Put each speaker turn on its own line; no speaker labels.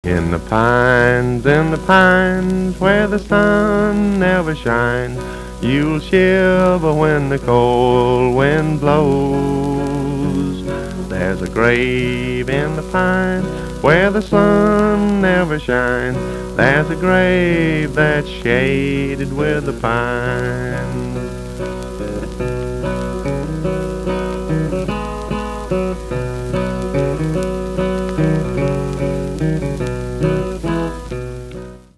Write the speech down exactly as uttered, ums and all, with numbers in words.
In the pines, in the pines, where the sun never shines, you'll shiver when the cold wind blows. There's a grave in the pines, where the sun never shines. There's a grave that's shaded with the pines.